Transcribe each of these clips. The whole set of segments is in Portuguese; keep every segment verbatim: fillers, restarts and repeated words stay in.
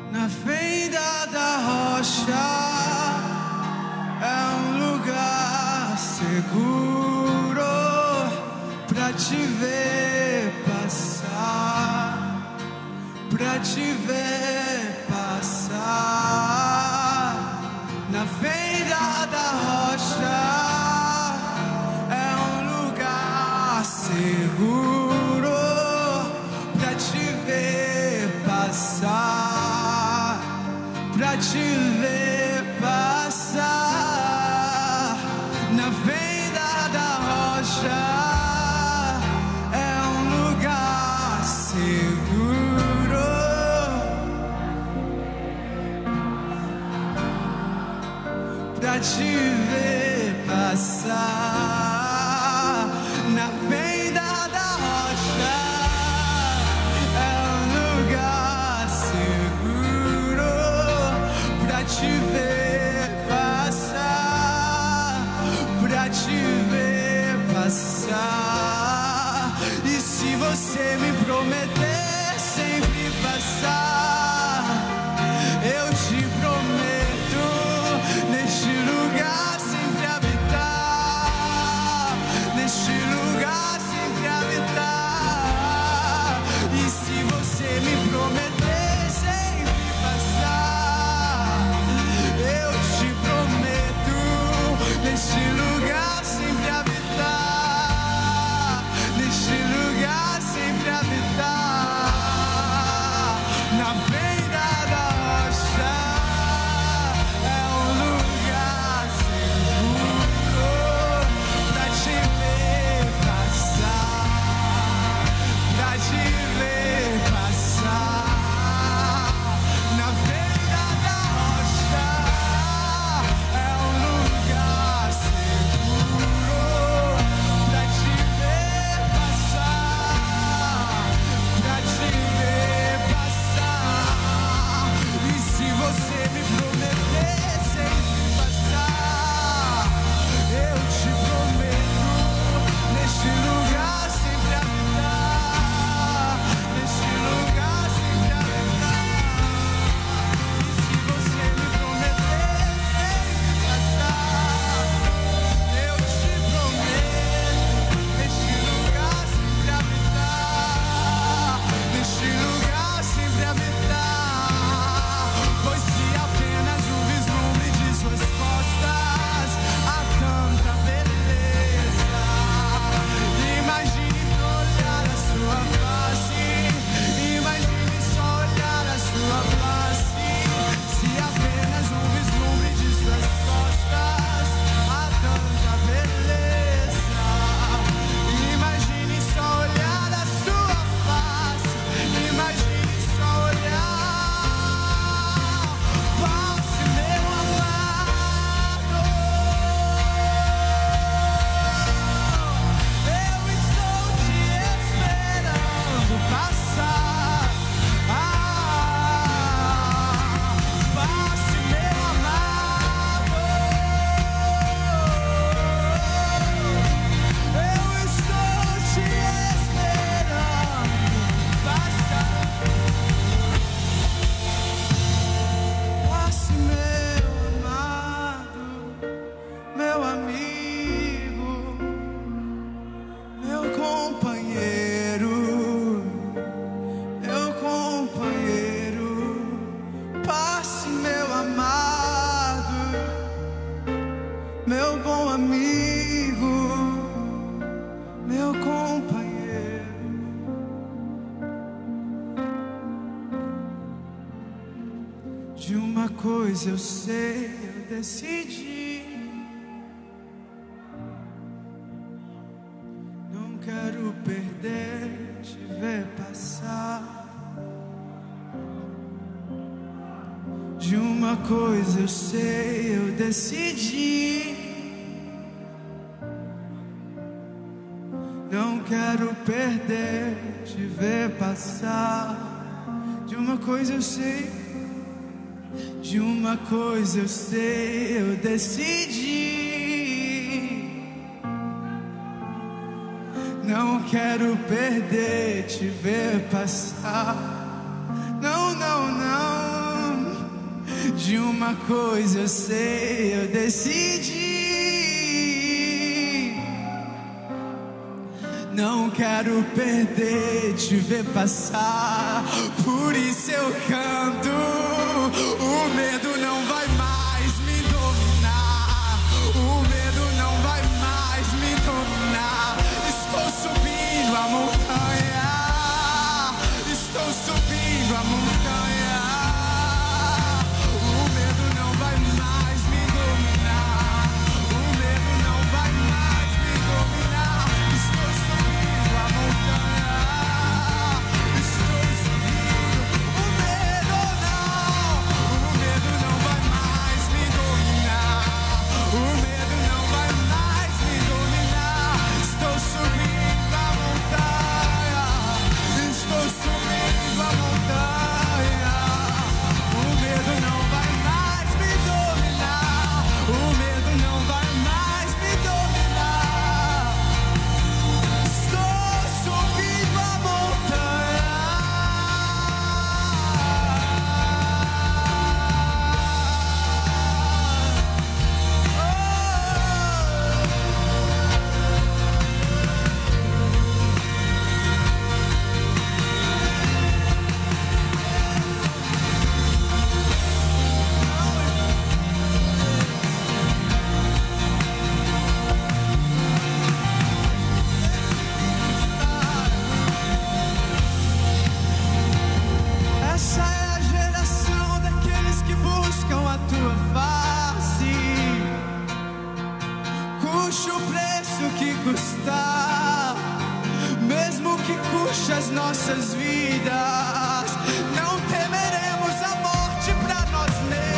na fenda da rocha é um lugar seguro pra te ver passar, pra te ver passar. Na fenda da rocha é um lugar seguro pra te ver passar, pra te ver passar. Na fenda da rocha é um lugar seguro pra te ver passar. Na fenda da rocha é um lugar seguro pra te ver passar, pra te ver passar. E se você me prometer sempre passar, eu te prometo neste lugar sempre habitar, neste lugar sempre habitar. E se você me prometer sempre passar, eu te prometo neste lugar sempre habitar, neste lugar sempre habitar. Na beira da rocha é um lugar seguro pra te ver passar, pra te ver passar. Na beira da rocha é um lugar seguro pra te ver passar, pra te ver passar. E se você me prometer sempre passar, eu te prometo neste lugar sempre habitar, neste lugar sempre habitar. E se você me prometer sempre passar, eu te prometo neste lugar sempre habitar, neste lugar sempre habitar. Pois se apenas um vislumbre de suas costas a tanta beleza, imagine olhar a sua face, imagine só olhar a sua face. Se apenas um vislumbre de suas costas a tanta beleza, imagine só olhar a sua face, imagine só olhar. Passe, meu amado, eu estou te esperando passar. Ah, passe, meu amado, eu estou te esperando passar. Passe, meu amado, meu amigo, meu companheiro, meu companheiro. Passe, meu amado, meu bom amigo, meu companheiro. De uma coisa eu sei, eu decidi, não quero perder, te ver passar. De uma coisa eu sei, eu decidi, não quero perder, te ver passar. De uma coisa eu sei, de uma coisa eu sei, eu decidi, não quero perder, te ver passar. Não, não, não. De uma coisa eu sei, eu decidi. Não quero perder, te ver passar. Por isso eu canto. O medo não vai mais me dominar. O medo não vai mais me dominar. Estou subindo a montanha. Estou subindo a montanha. As nossas vidas, não temeremos a morte para nós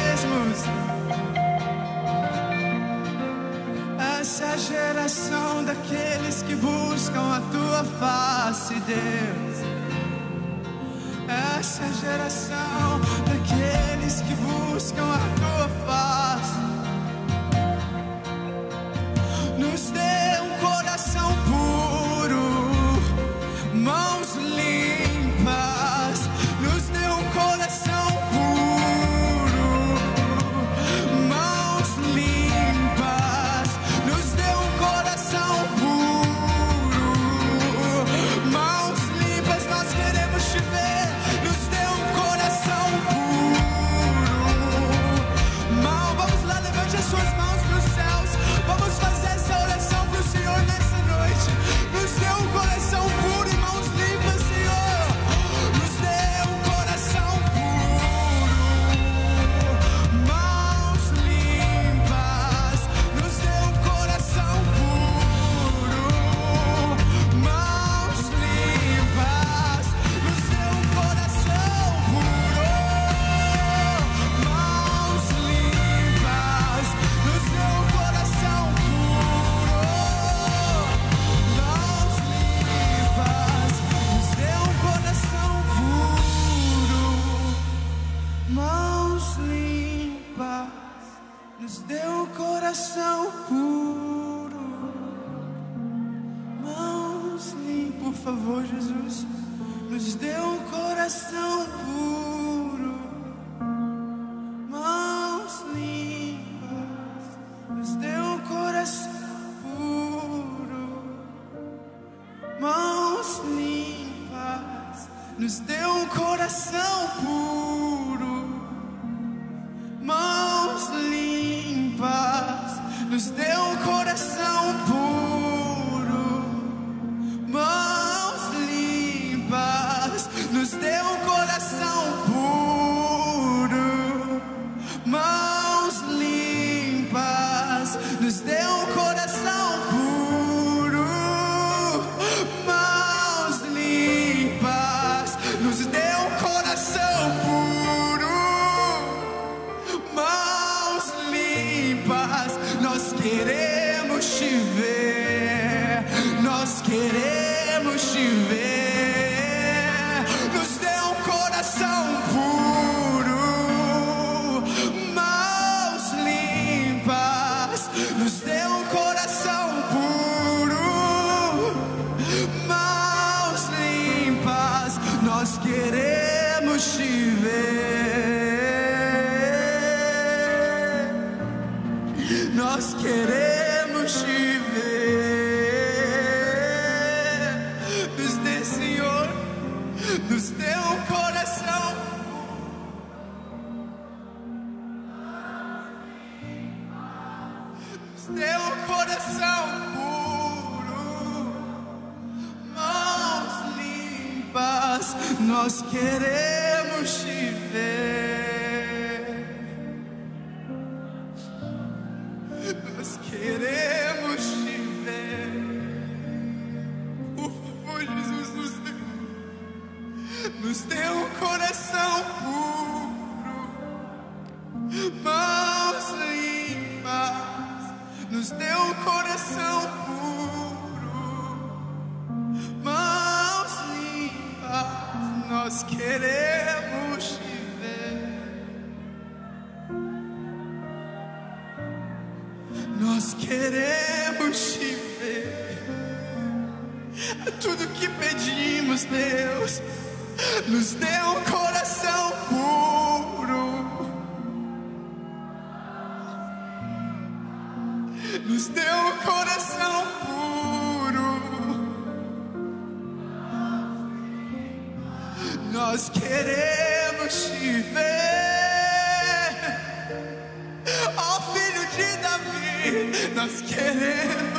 mesmos. Essa é a geração daqueles que buscam a tua face, Deus. Essa é a geração daqueles que buscam a tua face. Nos dê um coração puro, mãos limpas, nos dê um coração puro, mãos limpas, nos dê um coração puro, mãos limpas, nós queremos te ver, nos dê um coração puro, mão, vamos lá, levante as suas mãos para os céus, vamos fazer essa oração para o Senhor nessa noite, nos dê um coração puro e mãos limpas, Senhor, nos dê um coração puro, mãos limpas, nos dê um coração puro, mãos limpas, nos dê um coração puro, mãos limpas, nos dê um coração puro, mãos limpas, nos dê um coração puro, mãos limpas, nos dê um coração puro, mãos limpas, por favor, Jesus, nos dê um coração puro, mãos limpas, nos dê um coração puro, mãos limpas, nos dê um coração puro, mãos limpas, nos dê um coração puro, mãos limpas, nos dê um coração puro, mãos limpas, nos dê um coração puro, mãos limpas, nos dê um coração puro, mãos limpas, nós queremos te ver, nós queremos te ver, nos dê um coração puro, mãos limpas, nos dê um coração puro, mãos limpas, nós queremos te ver. nós queremos te ver. Nós queremos te ver. Por favor, Jesus, nos dê, nos dê um coração puro, mãos limpas. Nos dê um coração puro, mãos limpas. Nós queremos te ver. Nós queremos te ver. É tudo que pedimos, Deus. Nos dê um coração puro. Nos dê um coração puro. Nós queremos te ver. Ó Filho de Davi, nós queremos